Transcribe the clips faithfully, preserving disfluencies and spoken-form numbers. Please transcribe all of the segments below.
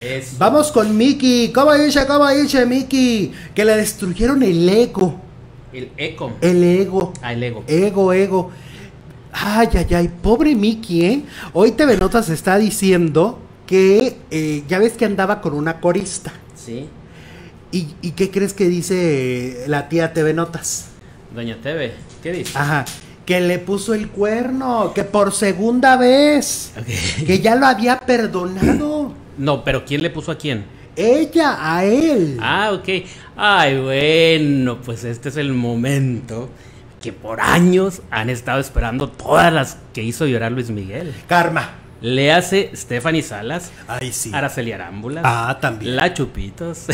Eso. Vamos con Miki. ¿Cómo dice, cómo dice Miki? Que le destruyeron el ego. El eco. El ego. Ah, el ego. Ego, ego. Ay, ay, ay, pobre Miki, ¿eh? Hoy T V Notas está diciendo que eh, ya ves que andaba con una corista. Sí. ¿Y, ¿Y qué crees que dice la tía T V Notas? Doña T V, ¿qué dice? Ajá, que le puso el cuerno, que por segunda vez, Okay. que ya lo había perdonado. No, pero ¿quién le puso a quién? Ella, a él. Ah, ok. Ay, bueno, pues este es el momento que por años han estado esperando todas las que hizo llorar Luis Miguel. Karma. Le hace Stephanie Salas, Ay, sí. Araceli Arámbulas, Ah, también. La Chupitos.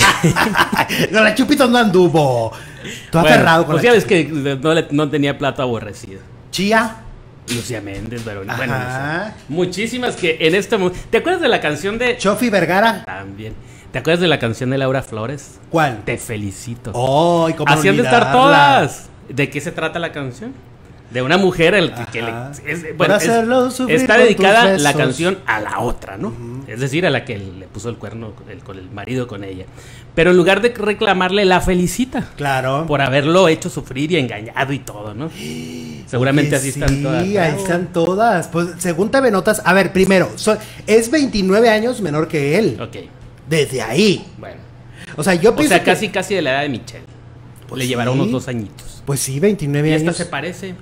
No, la Chupitos no anduvo. Tú Bueno, aferrado con pues la ya ves Chupitos. que no, le- no tenía plato aborrecido. Chía. Lucía Méndez, Verónica. Ajá. Bueno, no sé. Muchísimas que en este momento. ¿Te acuerdas de la canción de. Chofi Vergara. También. ¿Te acuerdas de la canción de Laura Flores? ¿Cuál? Te felicito. Ay, cómo Así han de estar olvidarla. todas. ¿De qué se trata la canción? De una mujer el que, que le, Ajá. es- Por bueno, es- hacerlo sufrir está con dedicada tus la besos. canción a la otra, ¿no? Ujú. Es decir, a la que le puso el cuerno con el, con el marido con ella. Pero en lugar de reclamarle, la felicita Claro. por haberlo hecho sufrir y engañado y todo, ¿no? Seguramente Oye, así están todas. Sí, ahí están todas. Pues según T V Notas, a ver, primero, so- es veintinueve años menor que él. Ok, Desde ahí. bueno. O sea, yo O pienso sea, que- casi casi de la edad de Michelle. Pues Le sí. llevará unos dos añitos. Pues sí, veintinueve Y esta años. se parece,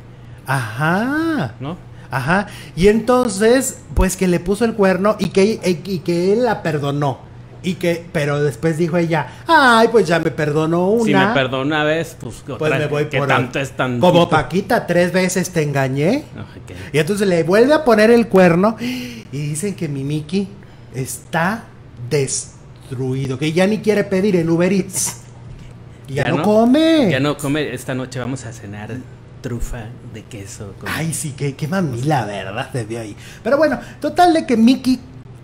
Ajá. ¿no? Ajá. Y entonces, pues que le puso el cuerno y que, y que él la perdonó. Y que, pero después dijo ella, ay, pues ya me perdonó una. Si me perdonó una vez, pues, Pues otra, me voy que por tanto ahí. es tan. Como Paquita, tres veces te engañé. Ok. Y entonces le vuelve a poner el cuerno. Y dicen que mi Miki está destruido. Que ya ni quiere pedir en Uber Eats. Y ya, no, come. Ya no come. Esta noche vamos a cenar trufa de queso. Con... Ay, sí, qué, qué mamila, ¿verdad? Te vio ahí. Pero bueno, total de que Miki,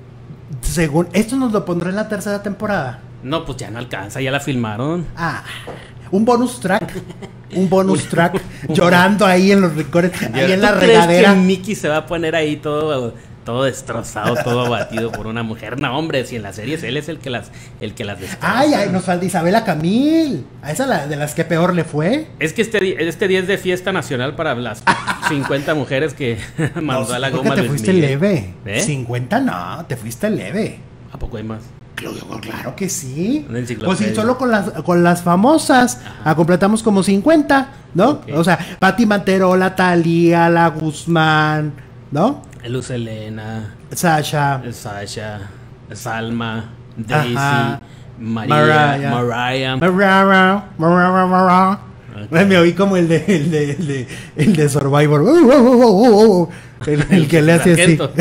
según. Esto nos lo pondrá en la tercera temporada. No, pues ya no alcanza, ya la filmaron. Ah, un bonus track. Un bonus track. Llorando ahí en los rincones. Ahí en la ¿Tú crees regadera. que Mickey se va a poner ahí todo, todo destrozado, todo abatido por una mujer? No, hombre, si en las series él es el que las, el que las destroza. Ay, ay, nos falta Isabela Camil. A esa la, de las que peor le fue. Es que este, di- este día es de fiesta nacional para las cincuenta mujeres que mandó No, a la creo goma que te Luis fuiste Miguel. leve. ¿Eh? cincuenta no, te fuiste leve. ¿A poco hay más? Claro, claro que sí. Una enciclopedia. Pues sí, solo con las, con las famosas. Ah, completamos como cincuenta, ¿no? Ok. O sea, Pati Manterola, Talía, La Guzmán, ¿no? Luz Elena, Sasha. Sasha, Salma, Daisy, Ajá. María, Mariah. Mariah. Mariah, Mariah, Mariah. Ok. Ay, me oí como el de, el de, el de, el de Survivor. Uh, uh, uh, uh, uh. El, el que le hace así. Sargento.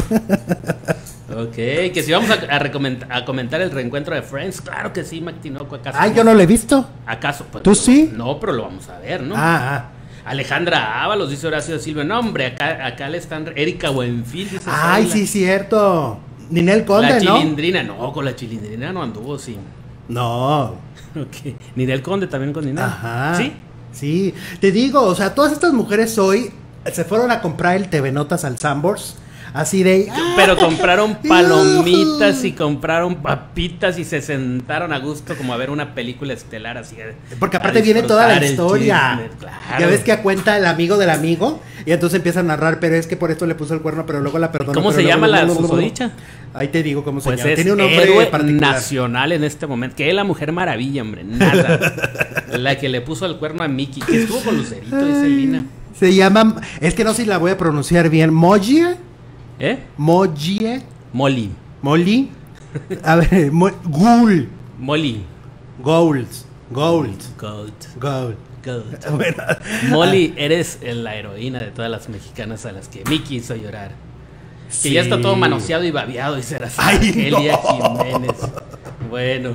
Ok, que si vamos a, a, recomend- a comentar el reencuentro de Friends, claro que sí, Mac Tinoco, ¿acaso? Ay, yo no lo he visto. ¿Acaso? Pues, ¿Tú sí? No, pero lo vamos a ver, ¿no? Ah, ah. Alejandra Ábalos, dice Horacio Silva. No, hombre, acá, acá le están. Erika Buenfil, dice. Ay, Zoila. sí, cierto. Ninel Conde, La ¿no? chilindrina, no, con la chilindrina no anduvo, sí. No. Ok. Ninel Conde también con Ninel. Ajá. ¿Sí? Sí. Te digo, o sea, todas estas mujeres hoy se fueron a comprar el T V Notas al Sambors. Así de. ¡ah! Pero compraron palomitas y compraron papitas y se sentaron a gusto como a ver una película estelar así. Porque a aparte viene toda la disfrutar el historia. chisme, claro. Ya ves que cuenta el amigo del amigo. Y entonces empieza a narrar, pero es que por esto le puso el cuerno, pero luego la perdonó. ¿Cómo pero se luego- llama la luego- luego- susodicha? Ahí te digo cómo se Pues llama. es Tiene un nombre héroe particular. nacional en este momento. Que es la Mujer Maravilla, hombre. Nada. La que le puso el cuerno a Mickey. Que estuvo con Lucerito, dice Lina. Se llama. Es que no sé si la voy a pronunciar bien. Mogie. ¿Eh? Mogie. Molly. Molly. A ver, Mo- Ghoul. Molly. Golds. Gold. Gold. Gold. Gold. Bueno, Molly, eres la heroína de todas las mexicanas a las que Mickey hizo llorar. Que sí. ya está todo manoseado y babeado y será Ay, Argelia no. Jiménez. Bueno.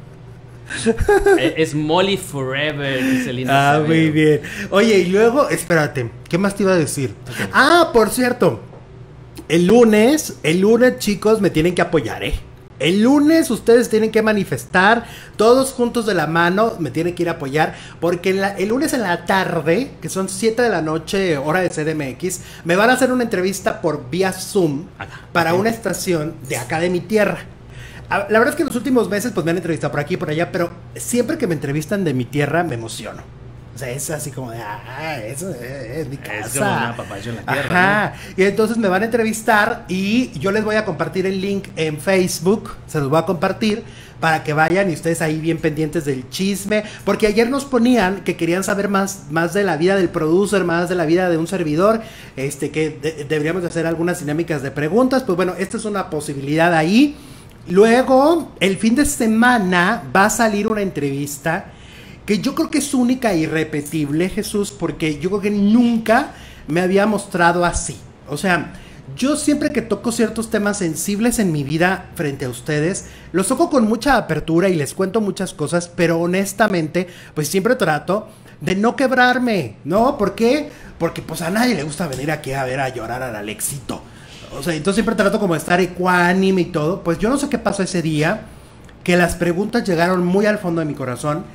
Eh, Es Molly Forever, dice Lina Ah, Acevedo. muy bien. Oye, y luego, espérate, ¿qué más te iba a decir? Ok. Ah, por cierto, el lunes, el lunes, chicos, me tienen que apoyar, ¿eh? El lunes ustedes tienen que manifestar, todos juntos de la mano, me tienen que ir a apoyar, porque en la- el lunes en la tarde, que son siete de la noche, hora de C D M X, me van a hacer una entrevista por vía Zoom Acá, para ok. una estación de acá de mi tierra. la verdad es que en los últimos meses pues me han entrevistado por aquí y por allá, pero siempre que me entrevistan de mi tierra me emociono. O sea, es así como de, ah, eso es, es mi casa. Es como un apapacho en la tierra. Ajá. ¿No? Y entonces me van a entrevistar y yo les voy a compartir el link en Facebook, se los voy a compartir para que vayan y ustedes ahí bien pendientes del chisme, porque ayer nos ponían que querían saber más, más de la vida del producer, más de la vida de un servidor, este que de, deberíamos de hacer algunas dinámicas de preguntas. Pues bueno, esta es una posibilidad ahí. Luego, el fin de semana va a salir una entrevista que yo creo que es única e irrepetible, Jesús, porque yo creo que nunca me había mostrado así. O sea, yo siempre que toco ciertos temas sensibles en mi vida frente a ustedes, los toco con mucha apertura y les cuento muchas cosas, pero honestamente, pues siempre trato de no quebrarme, ¿no? ¿Por qué? Porque pues a nadie le gusta venir aquí a ver a llorar al Alexito. O sea, entonces siempre trato como de estar ecuánime y todo. Pues yo no sé qué pasó ese día, que las preguntas llegaron muy al fondo de mi corazón.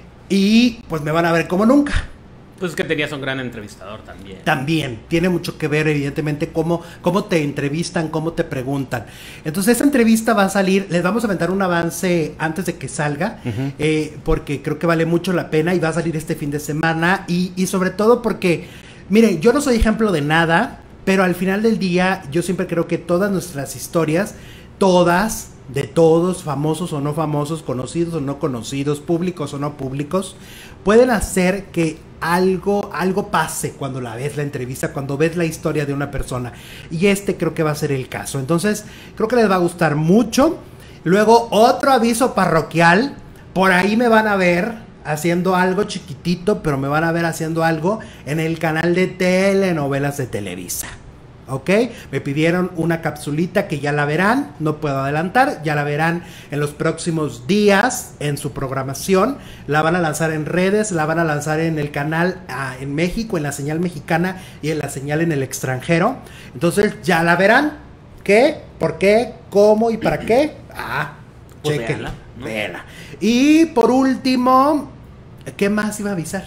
Y pues me van a ver como nunca. Pues es que tenías un gran entrevistador también. También, tiene mucho que ver evidentemente cómo, cómo te entrevistan, cómo te preguntan. Entonces esta entrevista va a salir, les vamos a aventar un avance antes de que salga, uh-huh. eh, porque creo que vale mucho la pena y va a salir este fin de semana. Y, y sobre todo porque, miren, yo no soy ejemplo de nada, pero al final del día yo siempre creo que todas nuestras historias, todas... de todos, famosos o no famosos, conocidos o no conocidos, públicos o no públicos, pueden hacer que algo, algo pase cuando la ves la entrevista, cuando ves la historia de una persona. Y este creo que va a ser el caso. Entonces, creo que les va a gustar mucho. Luego, otro aviso parroquial. Por ahí me van a ver haciendo algo chiquitito, pero me van a ver haciendo algo en el canal de telenovelas de Televisa. ¿Ok? Me pidieron una capsulita que ya la verán, no puedo adelantar, ya la verán en los próximos días en su programación. La van a lanzar en redes, la van a lanzar en el canal ah, en México, en la señal mexicana y en la señal en el extranjero. Entonces ya la verán. ¿Qué? ¿Por qué? ¿Cómo? ¿Y para qué? Ah, pues chequenla, ¿no? véanla. Y por último, ¿qué más iba a avisar?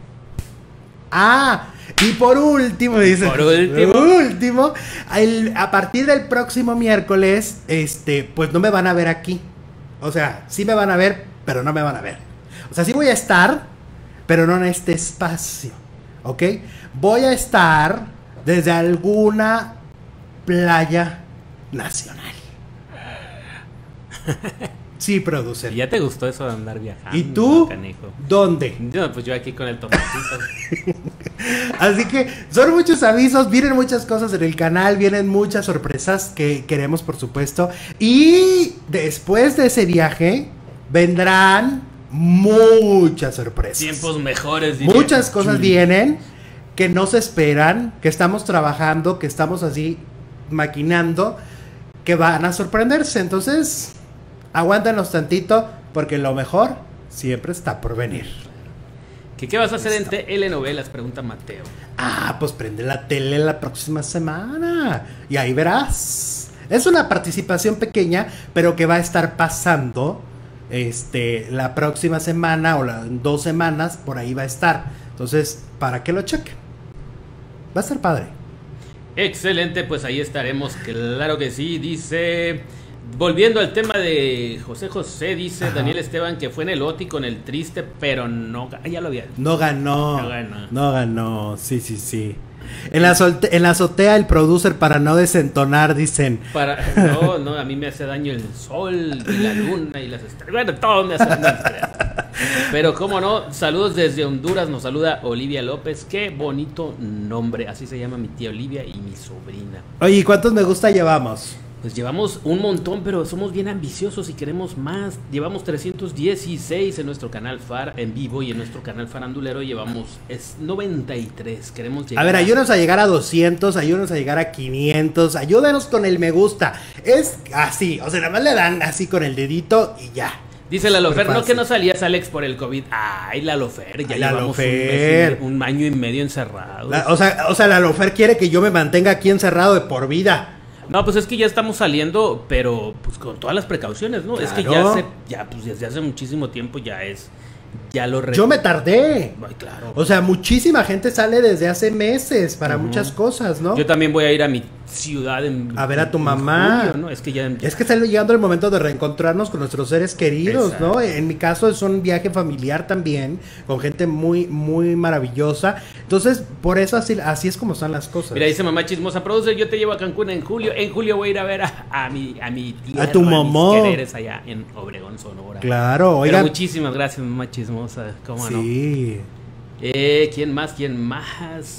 Ah, y por último, dice. Por último. Por último, el, a partir del próximo miércoles, este, pues no me van a ver aquí. O sea, sí me van a ver, pero no me van a ver. O sea, sí voy a estar, pero no en este espacio. ¿Ok? Voy a estar desde alguna playa nacional. Sí, producer. ¿Ya te gustó eso de andar viajando? ¿Y tú? Canijo? ¿Dónde? No, pues yo aquí con el tomatito. Así que son muchos avisos, vienen muchas cosas en el canal, vienen muchas sorpresas que queremos, por supuesto. Y después de ese viaje vendrán muchas sorpresas. Tiempos mejores. Muchas cosas vienen que no se esperan, que estamos trabajando, que estamos así maquinando, que van a sorprenderse. Entonces, aguántanos tantito, porque lo mejor siempre está por venir. ¿Qué, ¿Qué vas a hacer en telenovelas? Pregunta Mateo. Ah, pues prende la tele la próxima semana y ahí verás. Es una participación pequeña, pero que va a estar pasando este, la próxima semana o la, dos semanas, por ahí va a estar. Entonces, para que lo chequen. Va a estar padre. Excelente, pues ahí estaremos, claro que sí. Dice... Volviendo al tema de José José, dice Ajá. Daniel Esteban que fue en el O T I con el triste, pero no ah, ya lo había. No ganó. No ganó. No ganó. Sí, sí, sí. En la, solte- en la azotea el producer para no desentonar, dicen. Para, no, no, a mí me hace daño el sol y la luna y las estrellas. Bueno, todo me hace daño. Pero cómo no, saludos desde Honduras, nos saluda Olivia López. Qué bonito nombre, así se llama mi tía Olivia y mi sobrina. Oye, ¿cuántos me gusta llevamos? Pues llevamos un montón, pero somos bien ambiciosos y queremos más. Llevamos trescientos dieciséis en nuestro canal F A R en vivo y en nuestro canal Farandulero llevamos es noventa y tres. Queremos llegar. A ver, ayúdanos a llegar a doscientos, ayúdanos a llegar a quinientos, ayúdanos con el me gusta. Es así, o sea, nada más le dan así con el dedito y ya. Dice la Lofer, no que no salías, Alex, por el COVID. Ay, la Lofer, ya Ay, la llevamos Lofer. Un, mes, un año y medio encerrados. La, o sea, o sea, la Lofer quiere que yo me mantenga aquí encerrado de por vida. No, pues es que ya estamos saliendo, pero pues con todas las precauciones, ¿no? Claro. Es que ya hace, ya pues desde hace muchísimo tiempo ya es, ya lo re- Yo me tardé. Ay, claro. O sea, muchísima gente sale desde hace meses para Ujú. muchas cosas, ¿no? Yo también voy a ir a mi ciudad en, A ver a tu en mamá. julio, ¿no? Es que ya Es que está llegando el momento de reencontrarnos con nuestros seres queridos, Exacto. ¿no? En mi caso es un viaje familiar también, con gente muy, muy maravillosa. Entonces, por eso así, así es como están las cosas. Mira, dice mamá chismosa, produce, yo te llevo a Cancún en julio. En julio voy a ir a ver a, a mi a mi tierra, A tu mamá. mis quereres allá en Obregón, Sonora. Claro, Pero oigan. muchísimas gracias, mamá chismosa. ¿Cómo no? Sí. Eh, ¿quién más? ¿Quién más?